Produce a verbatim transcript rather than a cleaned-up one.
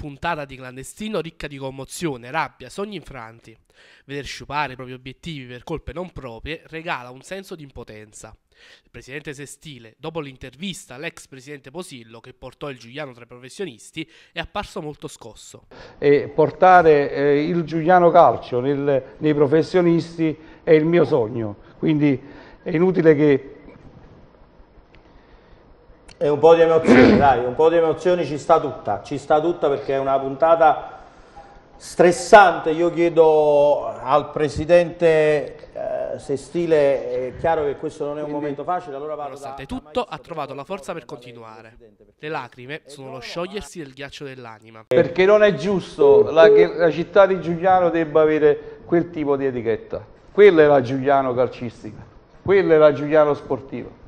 puntata di Clandestino ricca di commozione, rabbia, sogni infranti. Veder sciupare i propri obiettivi per colpe non proprie regala un senso di impotenza. Il presidente Sestile, dopo l'intervista all'ex presidente Posillo che portò il Giuliano tra i professionisti, è apparso molto scosso. E portare eh, il Giuliano Calcio nel, nei professionisti è il mio sogno, quindi è inutile che... E un po' di emozioni, dai, un po' di emozioni ci sta tutta, ci sta tutta perché è una puntata stressante. Io chiedo al presidente eh, Sestile, è chiaro che questo non è un momento facile, allora vado Nonostante da, tutto, ha trovato la forza per continuare. Le lacrime sono lo sciogliersi del ghiaccio dell'anima. Perché non è giusto la, che la città di Giuliano debba avere quel tipo di etichetta. Quella è la Giuliano calcistica, quella è la Giuliano sportiva.